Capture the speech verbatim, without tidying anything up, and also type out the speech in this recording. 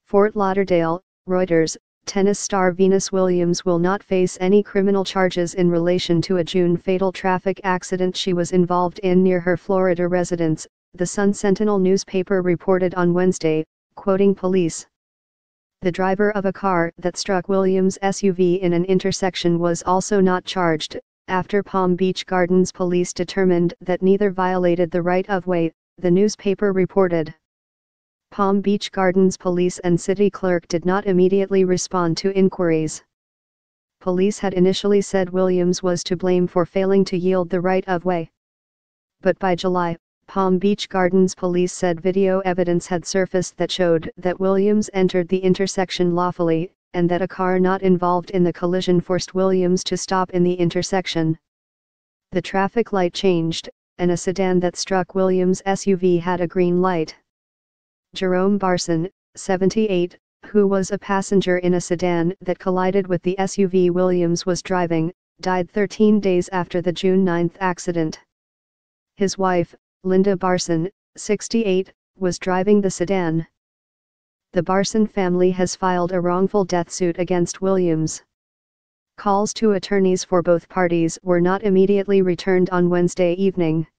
Fort Lauderdale, Reuters. Tennis star Venus Williams will not face any criminal charges in relation to a June fatal traffic accident she was involved in near her Florida residence, the Sun-Sentinel newspaper reported on Wednesday, quoting police. The driver of a car that struck Williams' S U V in an intersection was also not charged, after Palm Beach Gardens police determined that neither violated the right-of-way, the newspaper reported. Palm Beach Gardens police and city clerk did not immediately respond to inquiries. Police had initially said Williams was to blame for failing to yield the right-of-way. But by July, Palm Beach Gardens police said video evidence had surfaced that showed that Williams entered the intersection lawfully, and that a car not involved in the collision forced Williams to stop in the intersection. The traffic light changed, and a sedan that struck Williams' S U V had a green light. Jerome Barson, seventy-eight, who was a passenger in a sedan that collided with the S U V Williams was driving, died thirteen days after the June ninth accident. His wife, Linda Barson, sixty-eight, was driving the sedan. The Barson family has filed a wrongful death suit against Williams. Calls to attorneys for both parties were not immediately returned on Wednesday evening.